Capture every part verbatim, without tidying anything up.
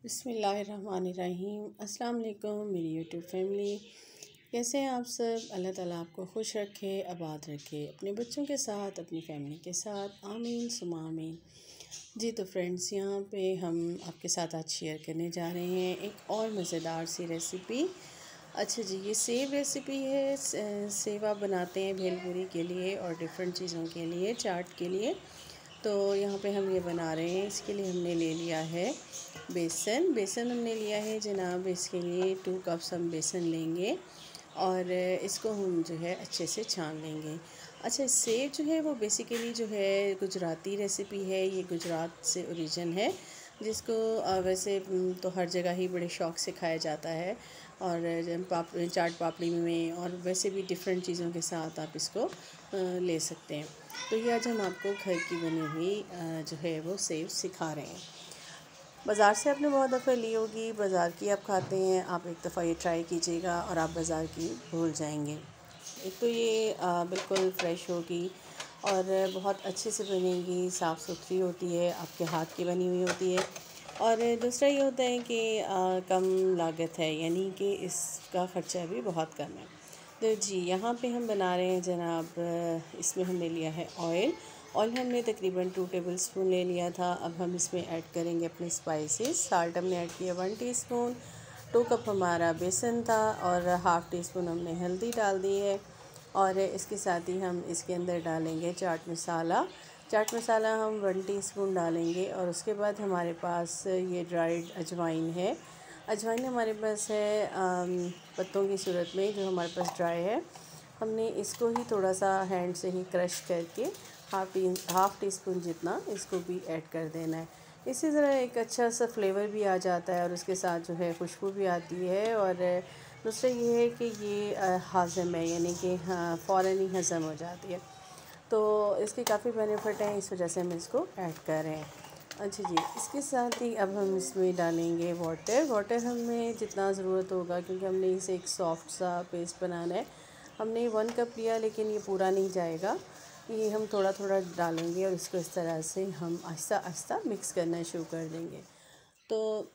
बिस्मिल्लाहिर्रहमानिर्रहीम। अस्सलाम वालेकुम मेरी यूट्यूब फैमिली, कैसे हैं आप सब। अल्लाह ताला आपको खुश रखे, आबाद रखे, अपने बच्चों के साथ, अपनी फैमिली के साथ, आमीन सुमा आमीन। जी तो फ्रेंड्स, यहाँ पे हम आपके साथ आज शेयर करने जा रहे हैं एक और मज़ेदार सी रेसिपी। अच्छा जी, ये सेव रेसिपी है। सेव आप बनाते हैं भेलपूरी के लिए और डिफरेंट चीज़ों के लिए, चाट के लिए। तो यहाँ पे हम ये बना रहे हैं। इसके लिए हमने ले लिया है बेसन बेसन हमने लिया है जनाब। इसके लिए टू कप्स हम बेसन लेंगे और इसको हम जो है अच्छे से छान लेंगे। अच्छा, सेव जो है वो बेसिकली जो है गुजराती रेसिपी है। ये गुजरात से ओरिजिन है, जिसको वैसे तो हर जगह ही बड़े शौक़ से खाया जाता है और पाप चाट पापड़ी में और वैसे भी डिफरेंट चीज़ों के साथ आप इसको ले सकते हैं। तो ये आज हम आपको घर की बनी हुई जो है वो सेव सिखा रहे हैं। बाज़ार से आपने बहुत दफ़ा ली होगी, बाज़ार की आप खाते हैं। आप एक दफ़ा ये ट्राई कीजिएगा और आप बाज़ार की भूल जाएंगे। एक तो ये बिल्कुल फ़्रेश होगी और बहुत अच्छे से बनेगी, साफ़ सुथरी होती है, आपके हाथ की बनी हुई होती है। और दूसरा ये होता है कि आ, कम लागत है, यानी कि इसका ख़र्चा भी बहुत कम है। तो जी यहाँ पे हम बना रहे हैं जनाब। इसमें हमने लिया है ऑयल ऑयल हमने तकरीबन टू टेबल स्पून ले लिया था। अब हम इसमें ऐड करेंगे अपने स्पाइसेस। साल्ट हमने ऐड किया वन टीस्पून। टू कप हमारा बेसन था और हाफ़ टी स्पून हमने हल्दी डाल दी है। और इसके साथ ही हम इसके अंदर डालेंगे चाट मसाला। चाट मसाला हम वन टीस्पून डालेंगे और उसके बाद हमारे पास ये ड्राइड अजवाइन है। अजवाइन हमारे पास है पत्तों की सूरत में, जो हमारे पास ड्राई है। हमने इसको ही थोड़ा सा हैंड से ही क्रश करके half tea half teaspoon जितना इसको भी ऐड कर देना है। इसी तरह एक अच्छा सा फ्लेवर भी आ जाता है और उसके साथ जो है खुशबू भी आती है। और दूसरा ये है कि ये हाज़म है, यानी कि हाँ फ़ौरन ही हज़म हो जाती है। तो इसके काफ़ी बेनिफिट हैं, इस वजह से हम इसको ऐड कर रहे हैं। अच्छा जी, इसके साथ ही अब हम इसमें डालेंगे वाटर वाटर हमें जितना ज़रूरत होगा, क्योंकि हमने इसे एक सॉफ्ट सा पेस्ट बनाना है। हमने वन कप लिया, लेकिन ये पूरा नहीं जाएगा, ये हम थोड़ा थोड़ा डालेंगे और इसको इस तरह से हम आहिस्ता आहिस्ता मिक्स करना शुरू कर देंगे। तो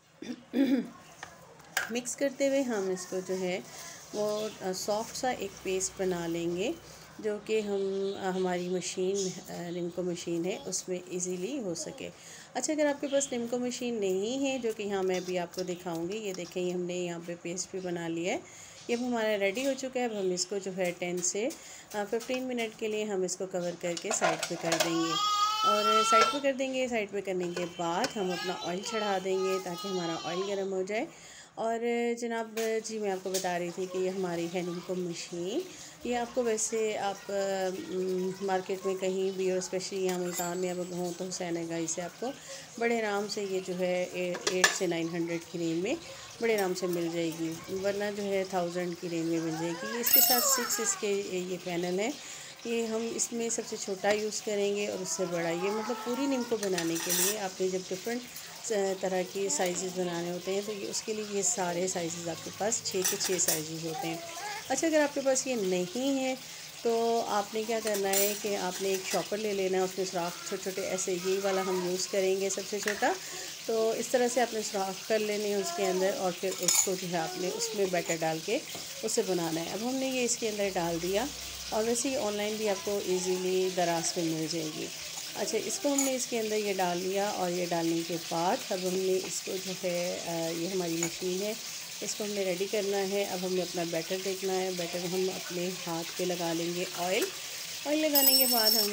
मिक्स करते हुए हम इसको जो है वो सॉफ्ट सा एक पेस्ट बना लेंगे, जो कि हम हमारी मशीन निम्को मशीन है उसमें इजीली हो सके। अच्छा, अगर आपके पास निम्को मशीन नहीं है, जो कि यहाँ मैं भी आपको दिखाऊंगी, ये देखें, ये हमने यहाँ पे पेस्ट भी बना लिया है। ये अब हमारा रेडी हो चुका है। अब हम इसको जो है टेन से फिफ्टीन मिनट के लिए हम इसको कवर करके साइड पे कर देंगे। और साइड पे कर देंगे साइड पे करने के बाद हम अपना ऑयल चढ़ा देंगे, ताकि हमारा ऑयल गर्म हो जाए। और जनाब जी, मैं आपको बता रही थी कि ये हमारी है निम्को मशीन। ये आपको वैसे आप मार्केट में कहीं भी, और स्पेशली यहाँ मुल्तान में अब हों तो हुसैन गाई से आपको बड़े आराम से ये जो है एट से नाइन हंड्रेड की रेंज में बड़े आराम से मिल जाएगी, वरना जो है थाउजेंड की रेंज में मिल जाएगी। इसके साथ सिक्स इसके ये पैनल है। ये हम इसमें सबसे छोटा यूज़ करेंगे और उससे बड़ा, ये मतलब पूरी निम्को बनाने के लिए आपने जब डिफरेंट तरह के साइज़ बनाने होते हैं, तो ये उसके लिए ये सारे साइज़ आपके पास छः के छः साइज़ होते हैं। अच्छा, अगर आपके पास ये नहीं है तो आपने क्या करना है कि आपने एक शॉपर ले लेना है, उसमें सुराख छोटे छोटे ऐसे, ये वाला हम यूज़ करेंगे सबसे छोटा। तो इस तरह से आपने सुराख कर लेने हैं उसके अंदर, और फिर उसको जो है आपने उसमें बैटर डाल के उसे बनाना है। अब हमने ये इसके अंदर डाल दिया, और वैसे ही ऑनलाइन भी आपको इजीली दराज में मिल जाएगी। अच्छा, इसको हमने इसके अंदर ये डाल लिया, और ये डालने के बाद अब हमने इसको जो है ये हमारी मशीन है, इसको हमने रेडी करना है। अब हमें अपना बैटर देखना है। बैटर हम अपने हाथ पे लगा लेंगे ऑयल ऑयल लगाने के बाद हम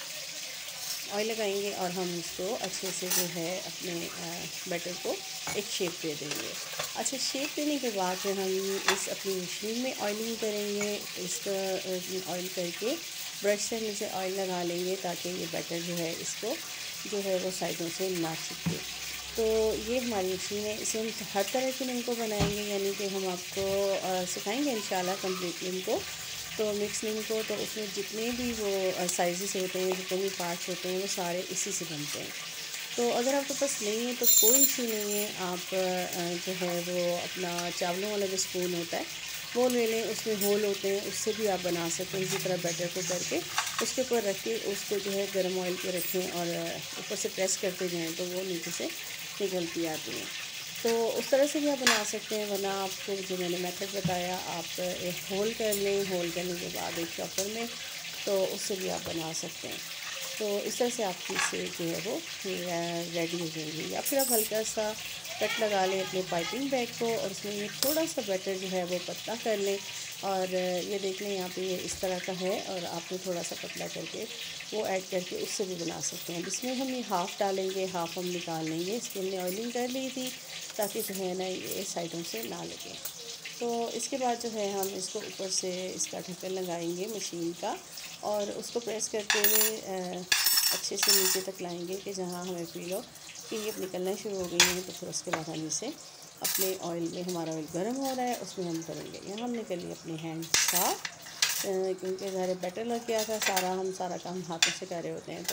ऑयल लगाएंगे और हम इसको अच्छे से जो है अपने बैटर को एक शेप दे देंगे। अच्छा, शेप देने के बाद फिर हम इस अपनी मशीन में ऑयलिंग करेंगे। इसका ऑयल करके ब्रश से नीचे ऑयल लगा लेंगे, ताकि ये बैटर जो है इसको जो है वो साइडों से ना चिपके। तो ये हमारी मशीन है, इसे हम हर तरह की निम्को बनाएंगे, यानी कि हम आपको सिखाएंगे इंशाल्लाह कंप्लीट निम्को। तो मिक्स निम्को, तो उसमें जितने भी वो साइज़ होते हैं, जितने भी पार्ट्स होते हैं, वो सारे इसी से बनते हैं। तो अगर आपके पास नहीं है तो कोई इशू नहीं है, आप जो है वो अपना चावलों वाला जो स्पून होता है वो ले लें, उसमें होल होते हैं, उससे भी आप बना सकते हैं। इसी तरह बैटर को करके उसके ऊपर रख के उसको जो है गर्म ऑयल पे रखें और ऊपर से प्रेस करते जाएँ, तो वो नीचे से निकलती आती हैं। तो उस तरह से भी आप बना सकते हैं, वरना आपको जो मैंने मेथड बताया आप एक होल कर लें, होल करने के बाद एक चॉपर में, तो उससे भी आप बना सकते हैं। तो इस तरह से आपकी सेब जो है वो रेडी हो जाएगी। या फिर आप हल्का सा कट लगा लें अपने पाइपिंग बैग को और उसमें ये थोड़ा सा बैटर जो है वो पतला कर लें। और ये देख लें यहाँ पे ये इस तरह का है और आपने थोड़ा सा पतला करके वो ऐड करके उससे भी बना सकते हैं। इसमें हम ये हाफ़ डालेंगे, हाफ़ हम निकाल लेंगे। इसकी हमने ऑयलिंग कर ली थी ताकि जो है ना ये साइडों से ना लगे। तो इसके बाद जो है हम इसको ऊपर से इसका ढक्कन लगाएंगे मशीन का और उसको प्रेस करते हुए अच्छे से नीचे तक लाएंगे कि जहाँ हमें फील हो कि ये निकलना शुरू हो गई है। तो फिर उसके बाद हम इसे अपने ऑयल में, हमारा ऑयल गर्म हो रहा है उसमें हम करेंगे। यहाँ हमने कर लिया अपने हैंड साफ, क्योंकि ज़्यादा बैटर लग गया था सारा, हम सारा काम हाथों से कर रहे होते हैं।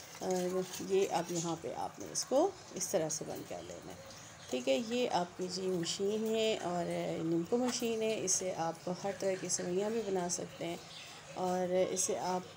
तो ये अब यहाँ पे आपने इसको इस तरह से बंद कर लेना है। ठीक है, ये आपकी जी मशीन है और निम्को मशीन है। इससे आप हर तरह की सेवइयाँ भी बना सकते हैं और इससे आप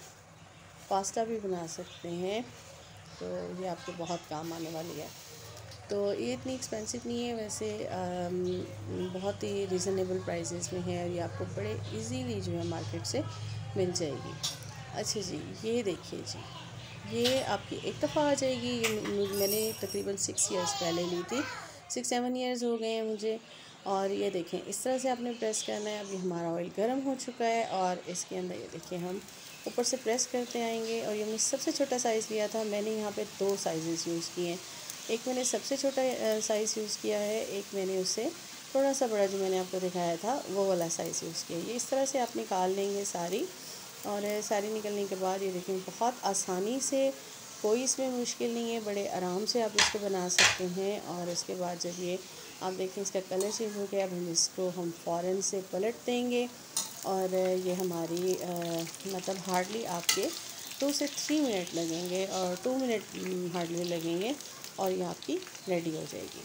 पास्ता भी बना सकते हैं। तो ये आपके बहुत काम आने वाली है। तो ये इतनी एक्सपेंसिव नहीं है वैसे, आम, बहुत ही रिज़नेबल प्राइसेस में है और ये आपको बड़े इजीली जो है मार्केट से मिल जाएगी। अच्छा जी, ये देखिए जी, ये आपकी एक दफ़ा आ जाएगी। ये मैंने तकरीबन सिक्स इयर्स पहले ली थी, सिक्स सेवन इयर्स हो गए हैं मुझे। और ये देखें इस तरह से आपने प्रेस करना है। अभी हमारा ऑयल गर्म हो चुका है और इसके अंदर ये देखिए हम ऊपर से प्रेस करते आएंगे। और ये मैंने सबसे छोटा साइज़ लिया था, मैंने यहाँ पे दो साइज़ यूज़ किए हैं। एक मैंने सबसे छोटा साइज़ यूज़ किया है, एक मैंने उससे थोड़ा सा बड़ा जो मैंने आपको दिखाया था वो वाला साइज़ यूज़ किया। ये इस तरह से आप निकाल लेंगे सारी, और सारी निकलने के बाद ये देखें बहुत आसानी से, कोई इसमें मुश्किल नहीं है, बड़े आराम से आप इसको बना सकते हैं। और इसके बाद जब ये आप देखें इसका कलर चेंज हो गया, अब हम इसको हम फ़ौरन से पलट देंगे और ये हमारी आ, मतलब हार्डली आपके टू से थ्री मिनट लगेंगे और टू मिनट हार्डली लगेंगे और ये आपकी रेडी हो जाएगी।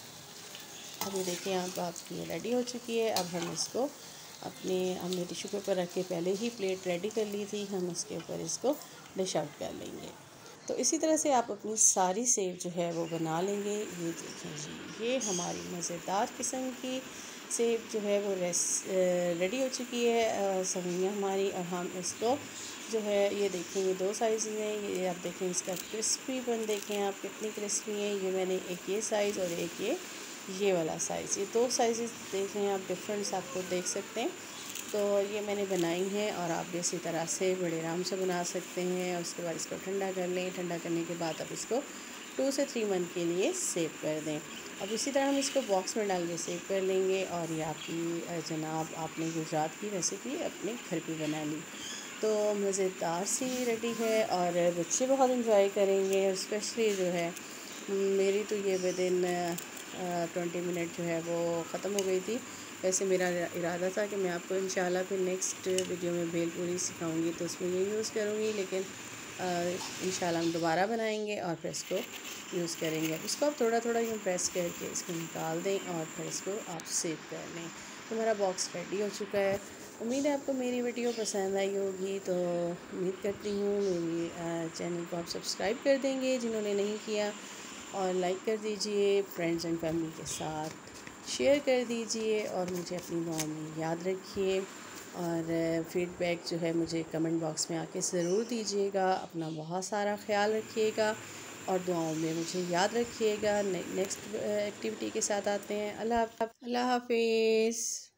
अब ये देखिए आप आपकी रेडी हो चुकी है। अब हम इसको अपने, हमने टिश्यू पेपर रख के पहले ही प्लेट रेडी कर ली थी, हम इसके ऊपर इसको डिश आउट कर लेंगे। तो इसी तरह से आप अपनी सारी सेव जो है वो बना लेंगे। ये देखें जी, ये हमारी मज़ेदार किस्म की सेव जो है वो रेस रेडी हो चुकी है, सेवइयाँ हमारी। और हम इसको जो है ये देखें, ये दो साइज़ हैं, ये आप देखें इसका क्रिस्पी बन देखें आप कितनी क्रिस्पी है। ये मैंने एक ये साइज़ और एक ये ये वाला साइज़, ये दो साइज़ देख रहे हैं आप, डिफरेंस आपको देख सकते हैं। तो ये मैंने बनाई है और आप भी इसी तरह से बड़े आराम से बना सकते हैं। और उसके बाद इसको ठंडा कर लें, ठंडा करने के बाद आप इसको टू से थ्री मंथ के लिए सेव कर दें। अब इसी तरह हम इसको बॉक्स में डाल के सेव कर लेंगे। और ये आपकी जनाब आपने गुजरात की रेसिपी अपने घर पे बना ली, तो मज़ेदार सी रेडी है और बच्चे बहुत इंजॉय करेंगे। और स्पेशली जो है मेरी तो ये विद इन ट्वेंटी मिनट जो है वो ख़त्म हो गई थी। वैसे मेरा इरादा था कि मैं आपको इंशाल्लाह फिर नेक्स्ट वीडियो में भेलपूरी सिखाऊंगी तो उसमें ये यूज़ करूँगी, लेकिन इंशाल्लाह हम दोबारा बनाएंगे और फिर इसको यूज़ करेंगे। इसको आप थोड़ा थोड़ा यूँ प्रेस करके इसको निकाल दें और फिर इसको आप सेव कर लें। तो मेरा बॉक्स रेडी हो चुका है। उम्मीद है आपको मेरी वीडियो पसंद आई होगी। तो उम्मीद करती हूँ मेरी चैनल को आप सब्सक्राइब कर देंगे जिन्होंने नहीं किया, और लाइक कर दीजिए, फ्रेंड्स एंड फैमिली के साथ शेयर कर दीजिए और मुझे अपनी दुआओं में याद रखिए। और फीडबैक जो है मुझे कमेंट बॉक्स में आके ज़रूर दीजिएगा। अपना बहुत सारा ख्याल रखिएगा और दुआओं में मुझे याद रखिएगा। नेक्स्ट एक्टिविटी के साथ आते हैं। अल्लाह अल्लाह हाफिज़।